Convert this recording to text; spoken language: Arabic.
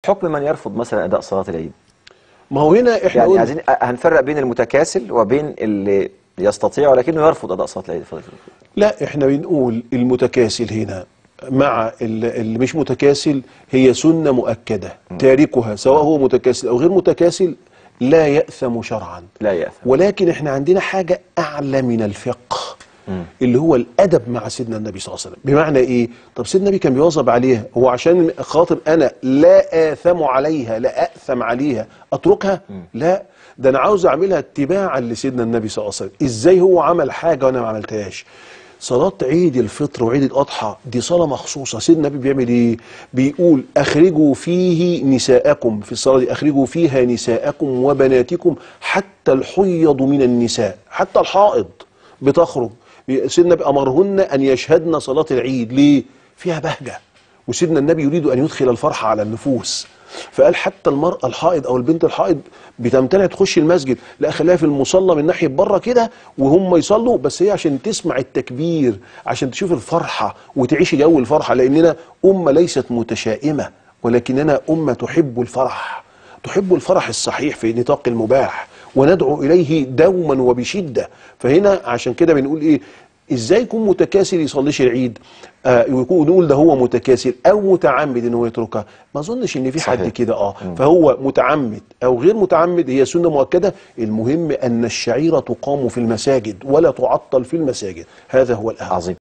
حكم من يرفض مثلا اداء صلاه العيد؟ ما هو هنا احنا يعني عايزين هنفرق بين المتكاسل وبين اللي يستطيع ولكنه يرفض اداء صلاه العيد. لا، احنا بنقول المتكاسل هنا مع اللي مش متكاسل هي سنة مؤكدة، تاركها سواء هو متكاسل او غير متكاسل لا يأثم شرعا. لا يأثم. ولكن احنا عندنا حاجة اعلى من الفقه اللي هو الادب مع سيدنا النبي صلى الله عليه وسلم. بمعنى ايه؟ طب سيدنا النبي كان بيواظب عليها، هو عشان خاطر انا لا آثم عليها، لا أأثم عليها اتركها؟ لا، ده انا عاوز اعملها اتباعا لسيدنا النبي صلى الله عليه وسلم. ازاي هو عمل حاجة وانا ما عملتهاش؟ صلاة عيد الفطر وعيد الأضحى دي صلاة مخصوصة. سيدنا النبي بيعمل ايه؟ بيقول اخرجوا فيه نساءكم، في الصلاة دي اخرجوا فيها نساءكم وبناتكم حتى الحيض من النساء، حتى الحائض بتخرج. سيدنا النبي امرهن ان يشهدن صلاة العيد. ليه؟ فيها بهجة، وسيدنا النبي يريد ان يدخل الفرحة على النفوس، فقال حتى المرأة الحائض او البنت الحائض بتمتنع تخش المسجد، لا خليها في المصلى من ناحية بره كده وهم يصلوا، بس هي عشان تسمع التكبير، عشان تشوف الفرحة وتعيش جو الفرحة، لأننا أمة ليست متشائمة ولكننا أمة تحب الفرح، تحب الفرح الصحيح في نطاق المباح وندعو إليه دوما وبشدة. فهنا عشان كده بنقول إيه؟ ازاي يكون متكاسل يصليش العيد؟ ويكون نقول ده هو متكاسل او متعمد ان هو يتركها؟ ما اظنش ان في حد كده. فهو متعمد او غير متعمد هي سنه مؤكده، المهم ان الشعيره تقام في المساجد ولا تعطل في المساجد، هذا هو الاهم. عظيم.